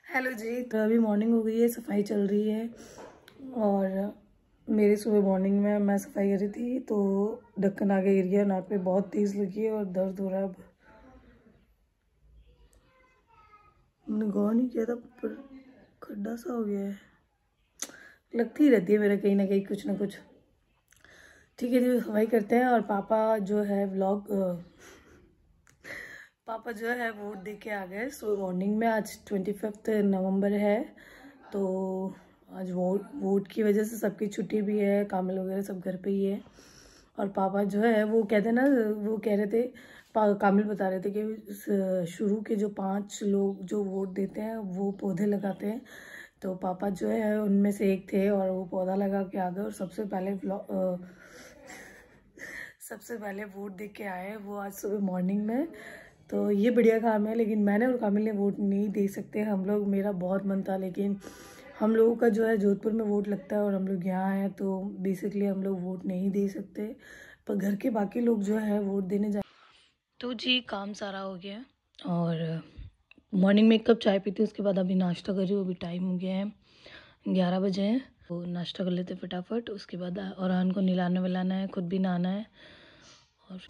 Hello जी, तो अभी morning हो गई है, सफाई चल रही है। और मेरी सुबह मॉर्निंग में मैं सफाई कर रही थी तो ढक्कन आगे गिर गया, नाक पे बहुत तेज लगी है और दर्द हो रहा है। अब मैंने गौर नहीं किया था, पर खड्डा सा हो गया है। लगती रहती है मेरा कहीं ना कहीं कुछ ना कुछ। ठीक है जी, सफाई करते हैं। और पापा जो है वोट दे के आ गए सुबह मॉर्निंग में। आज 25 नवंबर है, तो आज वोट की वजह से सबकी छुट्टी भी है, कामिल वगैरह सब घर पे ही है। और पापा जो है वो कहते ना, वो कह रहे थे, कामिल बता रहे थे कि शुरू के जो 5 लोग जो वोट देते हैं वो पौधे लगाते हैं। तो पापा जो है उनमें से एक थे और वो पौधा लगा के आ गए और सबसे पहले वोट दे के आए वो आज सुबह मॉर्निंग में। तो ये बढ़िया काम है, लेकिन मैंने और कामिल ने वोट नहीं दे सकते हम लोग। मेरा बहुत मन था, लेकिन हम लोगों का जो है जोधपुर में वोट लगता है और हम लोग यहाँ हैं, तो बेसिकली हम लोग वोट नहीं दे सकते। पर घर के बाकी लोग जो है वोट देने जा। तो जी काम सारा हो गया और मॉर्निंग में 1 कप चाय पीती, उसके बाद अभी नाश्ता कर रही हूँ। अभी टाइम हो गया है 11 बजे हैं, तो नाश्ता कर लेते फटाफट। उसके बाद औरहान को नहलाना वलाना है, खुद भी नहाना है। और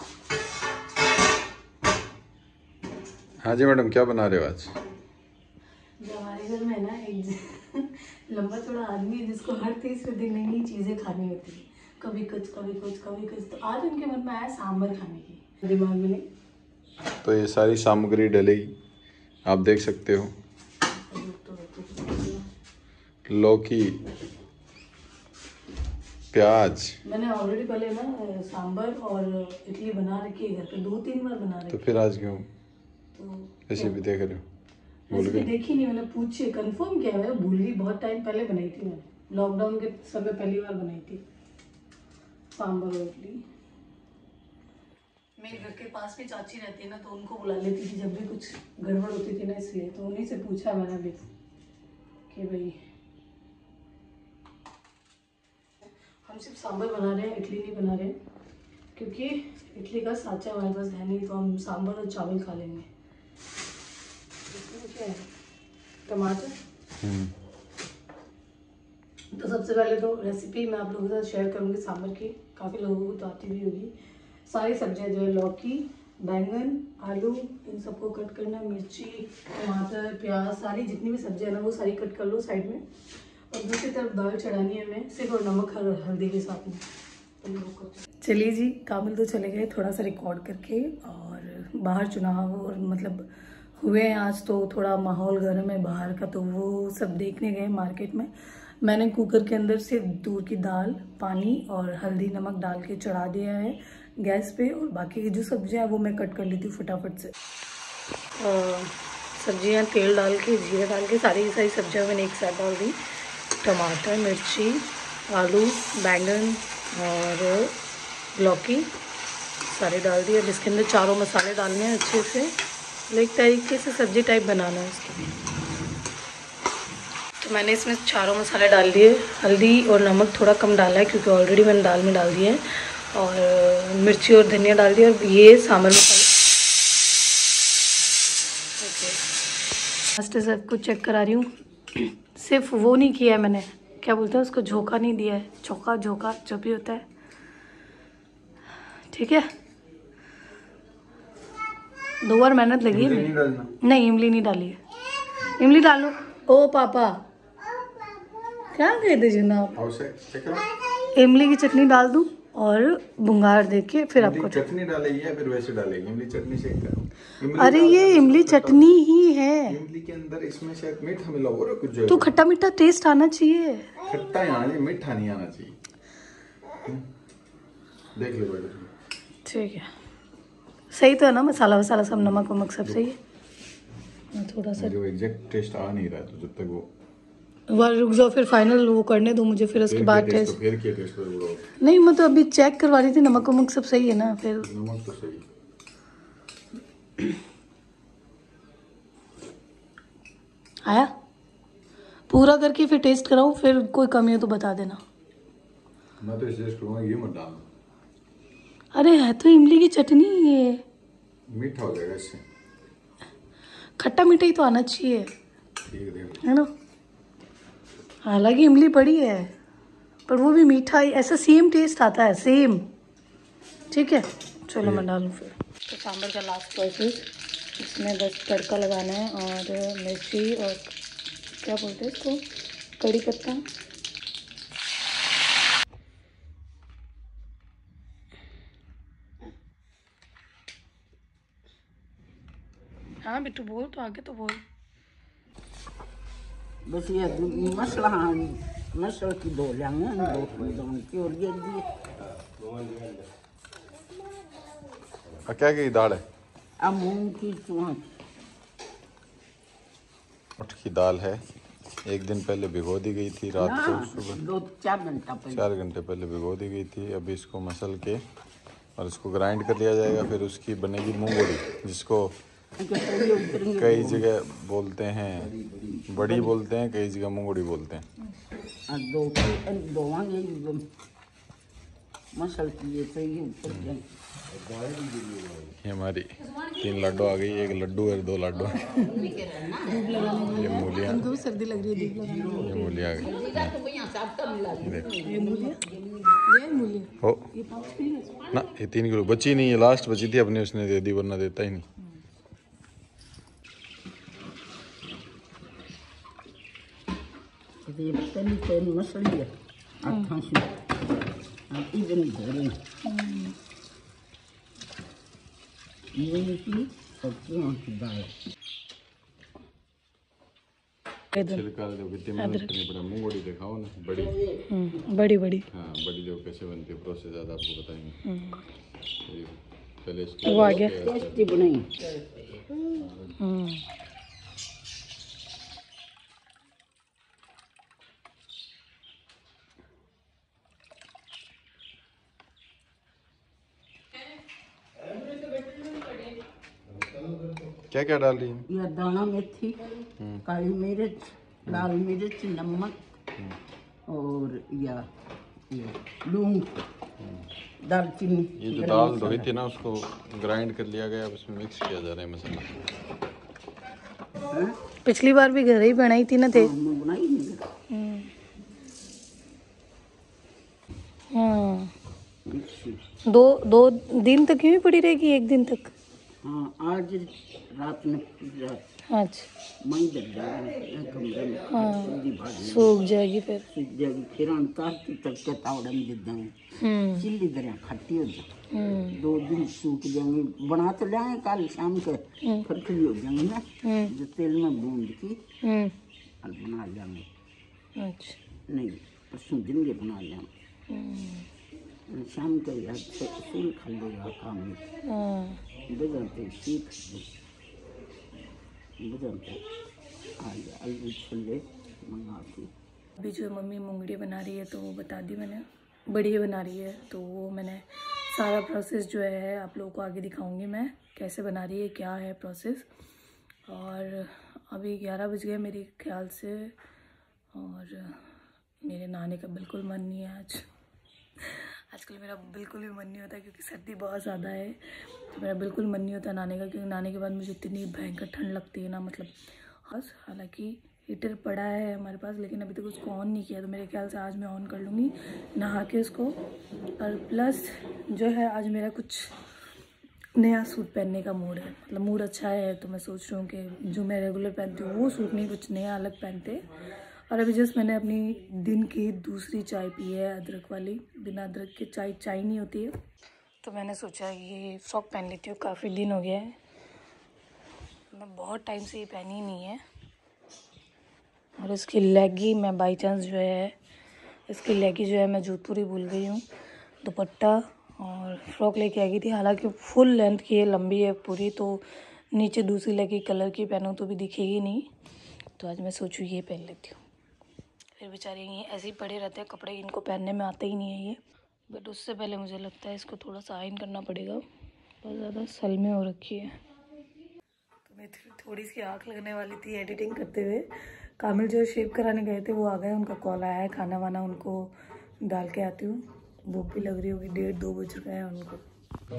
हाँ जी मैडम, क्या बना रहे हो आज? जो हमारे घर में ना एक लंबा चौड़ा आदमी है जिसको हर तीसरे दिन नई नई चीज़ें खानी होती है, कभी कुछ कभी कुछ कभी कुछ। तो आज उनके मन में आया सांभर खाने की, दिमाग में नहीं। तो ये सारी सामग्री डलेगी, आप देख सकते हो। लौकी, प्याज। मैंने ऑलरेडी पहले ना सांभर और इडली बना रखी है घर पे, 2-3 बार बना रखी। तो फिर आज क्यों तो रेसिपी देख रहे हो? भूल रेसिपी गए? देखी नहीं मैंने, पूछी कंफर्म किया है, भूल गई। बहुत टाइम पहले बनाई थी मैंने, लॉकडाउन के समय पहली बार बनाई थी सांभर और इडली। मेरे घर के पास में चाची रहती है ना, तो उनको बुला लेती थी जब भी कुछ गड़बड़ होती थी ना, इसलिए तो उन्हीं से पूछा मैंने भी कि भाई हम सिर्फ सांभर बना रहे हैं, इडली नहीं बना रहे हैं, क्योंकि इडली का साचा हमारे पास है नहीं, तो हम सांभर और चावल खा लेंगे। इसमें क्या है, टमाटर। तो सबसे पहले तो रेसिपी मैं आप लोगों के साथ शेयर करूंगी सांभर की, काफ़ी लोगों को तो आती भी होगी। सारी सब्जियां जो है, लौकी, बैंगन, आलू, इन सबको कट करना, मिर्ची, टमाटर, प्याज, सारी जितनी भी सब्जियां ना वो सारी कट कर लो साइड में। और दूसरी तरफ दाल चढ़ानी है हमें, सिर्फ और नमक हल्दी के साथ में। चलिए जी, कामिल तो चले गए थोड़ा सा रिकॉर्ड करके, और बाहर चुनाव और मतलब हुए हैं आज, तो थोड़ा माहौल गर्म है बाहर का, तो वो सब देखने गए मार्केट में। मैंने कुकर के अंदर सिर्फ दूध की दाल, पानी और हल्दी नमक डाल के चढ़ा दिया है गैस पे, और बाकी की जो सब्जियां हैं वो मैं कट कर लेती हूँ फटाफट से। सब्जियां तेल डाल के, जीरा डाल के, सारी की सारी सब्जियां मैंने एक साथ डाल दी। टमाटर, मिर्ची, आलू, बैंगन और लौकी सारे डाल दिए। अब इसके अंदर चारों मसाले डालने हैं अच्छे से, एक तरीके से सब्जी टाइप बनाना है इसके लिए। तो मैंने इसमें चारों मसाले डाल दिए। हल्दी और नमक थोड़ा कम डाला है क्योंकि ऑलरेडी मैंने दाल में डाल दिया है, और मिर्ची और धनिया डाल दिया। और ये सांभर मसाला फर्स्ट सब कुछ चेक करा रही हूँ। सिर्फ वो नहीं किया है मैंने, क्या बोलते हैं उसको, झोंका नहीं दिया है, चौका झोंका जो भी होता है, ठीक है। 2 बार मेहनत लगी है। नहीं, इमली नहीं डाली है। इमली डालो। ओ पापा क्या कहते जनाब, इमली की चटनी डाल दूं और बुंगार देके फिर आपको चटनी डालेगी या फिर वैसे डालेगी? इमली चटनी से अरे ये इमली चटनी ही है, इमली के अंदर इसमें शायद मीठा मिला हो कुछ, तो खट्टा मीठा टेस्ट आना चाहिए। खट्टा ही आना चाहिए, मीठा नहीं आना चाहिए। देख लो बेटा, ठीक है, सही तो है ना, मसाला वसाला सब, नमक वमक सब सही है। थोड़ा सा जो एग्जैक्ट टेस्ट आ नहीं रहा है, तो जब तक वो रुक जाओ, फिर फाइनल वो करने दो मुझे, फिर उसके बाद टेस्ट। तो फिर क्या टेस्ट पर नहीं, मैं तो अभी चेक करवा रही थी, नमक वमक सब सही है ना, फिर नमक तो सही। आया पूरा करके फिर टेस्ट कराऊं, फिर कोई कमी हो तो बता देना। मैं तो टेस्ट करूंगा, ये मत डालना। अरे है तो इमली की चटनी, ये मीठा हो जाएगा इससे। खट्टा मीठा ही तो आना चाहिए। है ना। हालांकि इमली पड़ी है पर वो भी मीठा ही, ऐसा सेम टेस्ट आता है, सेम। ठीक है चलो मैं डालूँ फिर। तो सांभर का लास्ट प्रोसेस, इसमें बस तड़का लगाना है और मिर्ची और क्या बोलते हैं इसको, कड़ी पत्ता। हाँ बिट्टू बोल, तो आगे तो बोल। बस ये मसला मसल की दो लेंगे, दो की और ये दी। क्या की दाल है? अब मूंग की चूहा की दाल है, एक दिन पहले भिगो दी गई थी, रात को सुबह 2-4 घंटा पहले, 4 घंटे पहले भिगो दी गई थी। अभी इसको मसल के और इसको ग्राइंड कर लिया जाएगा, फिर उसकी बनेगी मूंगोड़ी, जिसको कई जगह बोलते हैं बड़ी बोलते हैं, कई जगह मूंगोड़ी बोलते हैं। मसल की ये हमारी 3 लड्डू आ गई, एक लड्डू और 2 लड्डू। ये मूलियाँ, उनको भी सर्दी लग रही है, ये मूलियाँ आ गई। ये मूली हो ना, ये 3 किलो बची नहीं है, लास्ट बची थी अपने, उसने दे दी, वरना देता ही नहीं। मसली है छिलका दो, कितनी मेहनत करनी पड़ा। मूंगोड़ी दिखाओ ना, बड़ी बड़ी बड़ी। हाँ बड़ी जो कैसे बनती है, प्रोसेस ज़्यादा आपको बताएंगे। पहले वो आ गया टेस्टी बनाई। क्या क्या डाल रही है? यह दाना मेथी, काली मिर्च, लाल मिर्च, नमक और या लौंग, दालचीनी। ये जो दाल धोई थी ना, उसको ग्राइंड कर लिया गया, अब इसमें मिक्स किया जा रहा है मसाला। पिछली बार भी घर ही बनाई थी ना, थे बनाई हाँ। दो दिन तक यूं ही पड़ी रहेगी, एक दिन तक? हाँ आज रात में अच्छा मई जब जाएगा कमरे में, हाँ सूख जाएगी, फिर सूख जाएगी, फिर उतारती तड़के तावड़े में दे देंगे, चिल्ली तरह खट्टी हो जाए। 2 दिन सूख जाएंगे, बना तो लाएंगे कल शाम के, फरकली हो जाएंगे ना, जो तेल में भून की और बना लेंगे। अच्छा नहीं परसों दिन के बना लेंगे, शाम के याद से फूल खा लेगा काम में बजाते सीख बजाते आज आलू छोले मंगाती। अभी जो मम्मी मूंगड़ी बना रही है तो वो बता दी मैंने, बड़ी बना रही है, तो वो मैंने सारा प्रोसेस जो है आप लोगों को आगे दिखाऊंगी मैं, कैसे बना रही है, क्या है प्रोसेस। और अभी 11 बज गए मेरे ख्याल से, और मेरे नहाने का बिल्कुल मन नहीं है आज। आजकल मेरा बिल्कुल भी मन नहीं होता क्योंकि सर्दी बहुत ज़्यादा है, तो मेरा बिल्कुल मन नहीं होता नहाने का, क्योंकि नहाने के बाद मुझे इतनी भयंकर ठंड लगती है ना, मतलब बस। हालांकि हीटर पड़ा है हमारे पास, लेकिन अभी तक उसको ऑन नहीं किया, तो मेरे ख्याल से आज मैं ऑन कर लूँगी नहा के उसको। और प्लस जो है आज मेरा कुछ नया सूट पहनने का मूड है, मतलब मूड अच्छा है, तो मैं सोच रही हूँ कि जो मैं रेगुलर पहनती हूँ वो सूट नहीं, कुछ नया अलग पहनते। और अभी जस्ट मैंने अपनी दिन की दूसरी चाय पी है, अदरक वाली। बिना अदरक के चाय नहीं होती है, तो मैंने सोचा ये फ्रॉक पहन लेती हूँ, काफ़ी दिन हो गया है, मैं बहुत टाइम से ये पहनी नहीं है। और इसकी लेगी मैं बाई चांस जो है, इसकी लेगी जो है मैं जोधपुर ही भूल गई हूँ। दुपट्टा और फ्रॉक लेके आ गई थी, हालांकि फुल लेंथ की है, लंबी है पूरी, तो नीचे दूसरी लेगी कलर की पहनूँ तो भी दिखेगी नहीं, तो आज मैं सोचूँ ये पहन लेती हूँ। फिर बेचारे ये ऐसे ही पड़े रहते हैं कपड़े, इनको पहनने में आते ही नहीं है ये, बट उससे पहले मुझे लगता है इसको थोड़ा सा आयरन करना पड़ेगा, बहुत ज़्यादा सलमे हो रखी है। तो मैं थोड़ी सी आँख लगने वाली थी एडिटिंग करते हुए। कामिल जो शेव कराने गए थे वो आ गए, उनका कॉल आया है, खाना वाना उनको डाल के आती हूँ, भूख भी लग रही होगी, 1:30-2 बज गए हैं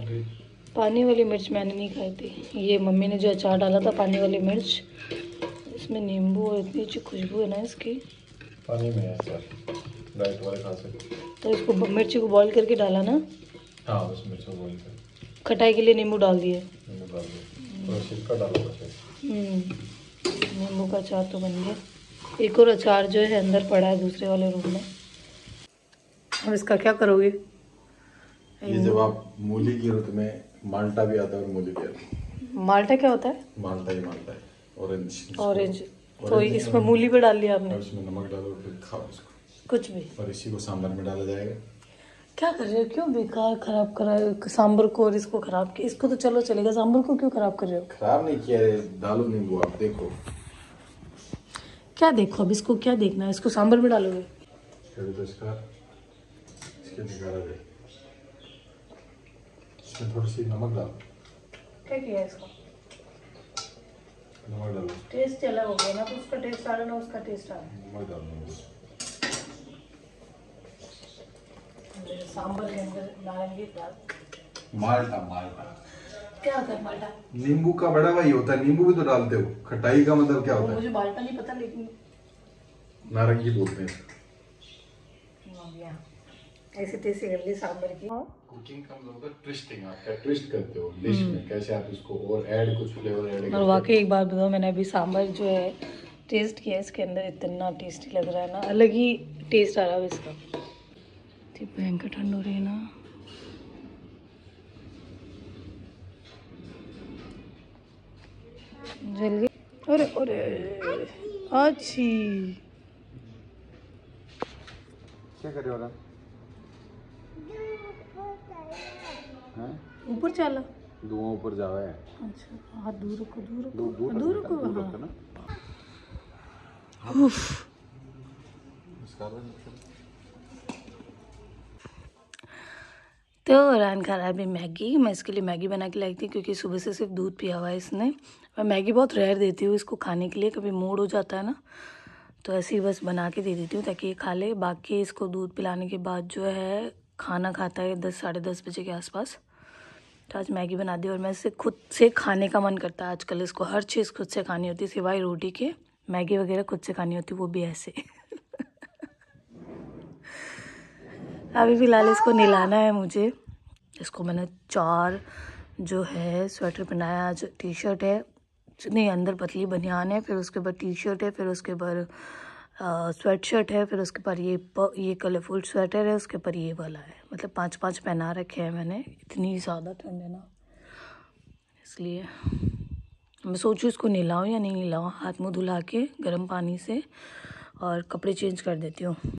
उनको। पानी वाली मिर्च मैंने नहीं खाई थी, ये मम्मी ने जो अचार डाला था पानी वाली मिर्च, इसमें नींबू और इतनी अच्छी खुशबू है ना इसकी। पानी में है सर, डाइट वाले खा सकते। तो इसको मिर्ची को बॉईल करके डाला ना? हाँ, उस मिर्ची बॉईल कर खटाई के लिए नींबू डाल दिए। नींबू डाल दो और सिरका डालो बस। नींबू का अचार तो बन गया। एक और अचार जो है अंदर पड़ा है दूसरे वाले रूम में। अब इसका क्या करोगे? ये जब आप मूली की रुत में माल्टा भी आता है और मूली भी आती है। माल्टा क्या होता है? माल्टा ही माल्टा है, ऑरेंज। ऑरेंज। तो इसमें मूली भी डाल दिया आपने? और इसमें नमक डालो फिर खाओ इसको। कुछ भी। और इसी को सांभर में डाला जाएगा। क्या कर रहे हो? क्यों बेकार खराब करा सांभर को और इसको खराब किया? इसको तो चलो चलेगा, सांभर को क्यों खराब कर रहे हो? खराब नहीं किया है, डालो नींबू आप देखो। क्या देखो? अब इसको क्या देखना है? इसको सांभर में डालोगे? फिर तो इसके निकाला जाए। इसमें थोड़ी सी नमक डालो। क्या किया इसको? नमक डालो। टेस्ट अलग हो गया ना, तो उसका टेस्ट आ रहा ना उसका टेस्ट आ रहा है। नमक डालो। सांभर के अंदर नारंगी डाल। माल्टा माल्टा क्या होता है माल्टा? नींबू का बड़ा भाई होता है। नींबू भी तो डालते हो। खटाई का मतलब क्या होता है? मुझे माल्टा नहीं पता, लेकिन नारंगी बोलते हैं। ऐसे तैसे कर ली सांभर की। कुकिंग का मतलब होता है ट्विस्टिंग। आप क्या ट्विस्ट करते हो डिश में, कैसे आप इसको और ऐड कुछ फ्लेवर ऐड करते हो। और वाकई एक बात बताओ, मैंने अभी सांभर जो है टेस्ट किया, इसके अंदर इतना टेस्टी लग रहा है ना, अलग ही टेस्ट आ रहा है इसका। भयंकर ठंड हो रही है ना। जल गई। अरे अरे अच्छी। क्या कर रहे हो? ऊपर चला। धुआं ऊपर जावा है। अच्छा हाथ दूर रखो, दूर रखो, दूर दूर रखो। रखो ना। तो रान खा रहा है अभी मैगी। मैं इसके लिए मैगी बना के लाई थी, क्योंकि सुबह से सिर्फ दूध पिया हुआ है इसने। मैं मैगी बहुत रेयर देती हूँ इसको खाने के लिए, कभी मूड हो जाता है ना तो ऐसे ही बस बना के दे देती हूँ ताकि ये खा ले। बाकी इसको दूध पिलाने के बाद जो है खाना खाता है 10 साढ़े 10 बजे के आसपास। तो आज मैगी बना दी और मैं इसे खुद से खाने का मन करता है आजकल। इसको हर चीज़ खुद से खानी होती है सिवाय रोटी के। मैगी वगैरह खुद से खानी होती, वो भी ऐसे। अभी फ़िलहाल इसको नहलाना है मुझे। इसको मैंने 4 जो है स्वेटर पहनाया। आज टी शर्ट है, नहीं अंदर पतली बनियान है, फिर उसके बाद टी शर्ट है, फिर उसके बाद स्वेट शर्ट है, फिर उसके बाद ये कलरफुल स्वेटर है, उसके ऊपर ये वाला है। मतलब 5-5 पहना रखे हैं मैंने। इतनी ज़्यादा ठंड है ना, इसलिए मैं सोचूं इसको नहलाऊं या नहीं नहलाऊं। हाथ मुँह धुला के गर्म पानी से और कपड़े चेंज कर देती हूँ।